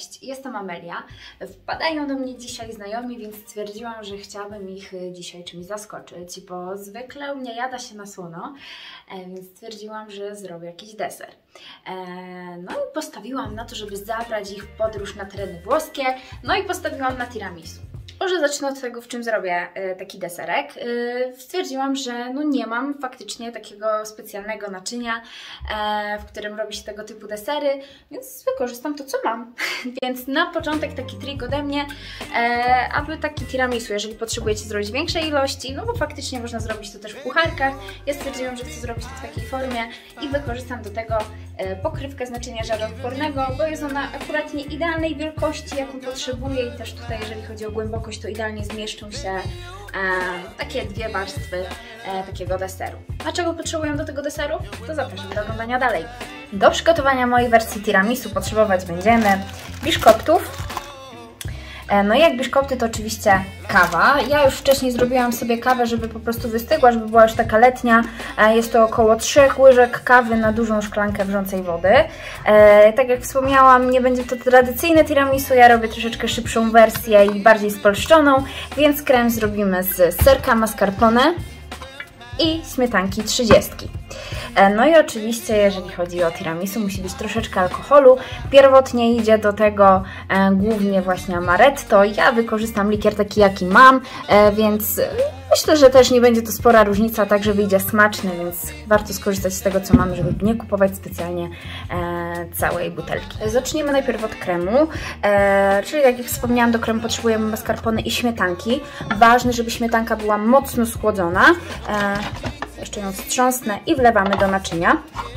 Cześć, jestem Amelia. Wpadają do mnie dzisiaj znajomi, więc stwierdziłam, że chciałabym ich dzisiaj czymś zaskoczyć, bo zwykle u mnie jada się na słono, więc stwierdziłam, że zrobię jakiś deser. No i postawiłam na to, żeby zabrać ich w podróż na tereny włoskie, no i postawiłam na tiramisu. Może zacznę od tego, w czym zrobię taki deserek. Stwierdziłam, że no nie mam faktycznie takiego specjalnego naczynia, w którym robi się tego typu desery, więc wykorzystam to, co mam. Więc na początek taki trik ode mnie, aby taki tiramisu, jeżeli potrzebujecie zrobić większej ilości, no bo faktycznie można zrobić to też w pucharkach. Ja stwierdziłam, że chcę zrobić to w takiej formie i wykorzystam do tego pokrywkę z naczynia żaroodpornego, bo jest ona akurat nie idealnej wielkości, jaką potrzebuję i też tutaj, jeżeli chodzi o głębokość, to idealnie zmieszczą się takie dwie warstwy takiego deseru. A czego potrzebuję do tego deseru? To zapraszam do oglądania dalej. Do przygotowania mojej wersji tiramisu potrzebować będziemy biszkoptów. No i jak biszkopty, to oczywiście kawa. Ja już wcześniej zrobiłam sobie kawę, żeby po prostu wystygła, żeby była już taka letnia. Jest to około 3 łyżek kawy na dużą szklankę wrzącej wody. Tak jak wspomniałam, nie będzie to tradycyjne tiramisu, ja robię troszeczkę szybszą wersję i bardziej spolszczoną, więc krem zrobimy z serka mascarpone i śmietanki 30. No i oczywiście, jeżeli chodzi o tiramisu, musi być troszeczkę alkoholu. Pierwotnie idzie do tego głównie właśnie amaretto. Ja wykorzystam likier taki, jaki mam, więc myślę, że też nie będzie to spora różnica, także wyjdzie smaczny, więc warto skorzystać z tego, co mamy, żeby nie kupować specjalnie całej butelki. Zaczniemy najpierw od kremu, czyli jak wspomniałam, do kremu potrzebujemy mascarpone i śmietanki. Ważne, żeby śmietanka była mocno schłodzona. Jeszcze ją wstrząsnę i wlewamy do naczynia.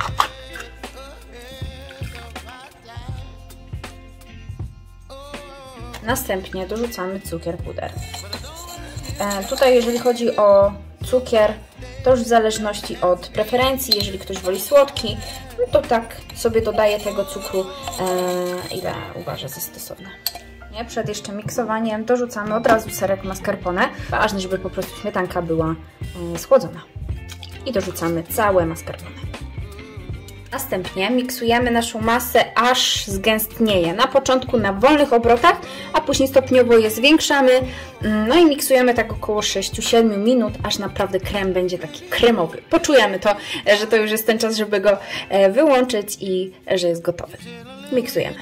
Następnie dorzucamy cukier puder. Tutaj jeżeli chodzi o cukier, to już w zależności od preferencji, jeżeli ktoś woli słodki, no to tak sobie dodaje tego cukru, ile uważa za stosowne. Przed jeszcze miksowaniem dorzucamy od razu serek mascarpone. Ważne, żeby po prostu śmietanka była schłodzona. I dorzucamy całe mascarpone. Następnie miksujemy naszą masę, aż zgęstnieje. Na początku na wolnych obrotach, a później stopniowo je zwiększamy. No i miksujemy tak około 6-7 minut, aż naprawdę krem będzie taki kremowy. Poczujemy to, że to już jest ten czas, żeby go wyłączyć i że jest gotowy. Miksujemy.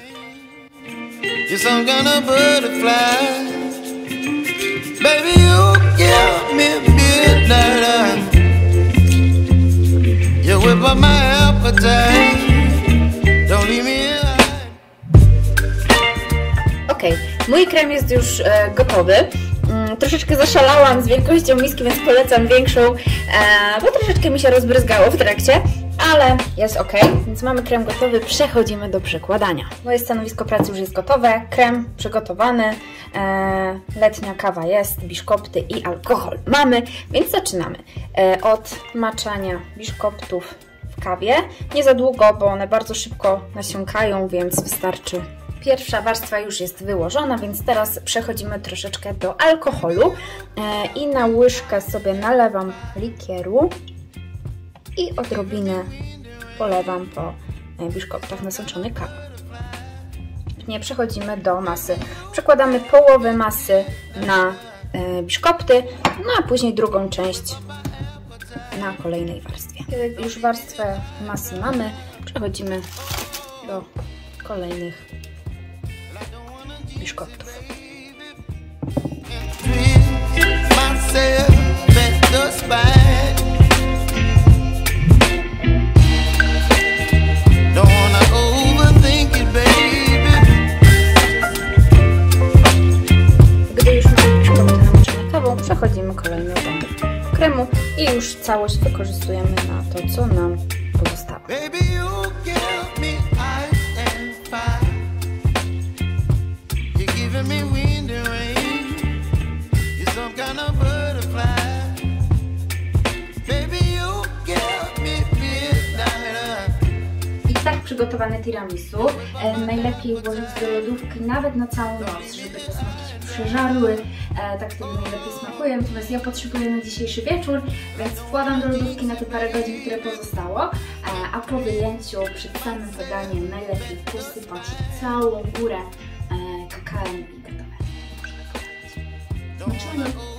Ok, mój krem jest już gotowy. Troszeczkę zaszalałam z wielkością miski, więc polecam większą, bo troszeczkę mi się rozbryzgało w trakcie, ale jest ok, więc mamy krem gotowy, przechodzimy do przekładania. Moje stanowisko pracy już jest gotowe, krem przygotowany, letnia kawa jest, biszkopty i alkohol mamy, więc zaczynamy od maczania biszkoptów w kawie. Nie za długo, bo one bardzo szybko nasiąkają, więc wystarczy. Pierwsza warstwa już jest wyłożona, więc teraz przechodzimy troszeczkę do alkoholu i na łyżkę sobie nalewam likieru i odrobinę polewam po biszkoptach nasączonej kawy. Nie przechodzimy do masy. Przekładamy połowę masy na biszkopty, no a później drugą część na kolejnej warstwie. Kiedy już warstwę masy mamy, przechodzimy do kolejnych biszkoptów. Gdy już mamy biszkopty namoczone kawą, przechodzimy kolejno do kremu i już całość wykorzystujemy na to, co nam pozostało. I tak przygotowany tiramisu najlepiej włożyć do lodówki nawet na całą noc, żeby te smaki się przeżarły tak wtedy najlepiej smakuje, natomiast ja potrzebuję na dzisiejszy wieczór, więc wkładam do lodówki na te parę godzin, które pozostało, a po wyjęciu przed samym podaniem najlepiej posypać całą górę kakaem i gotowe. Smacznego!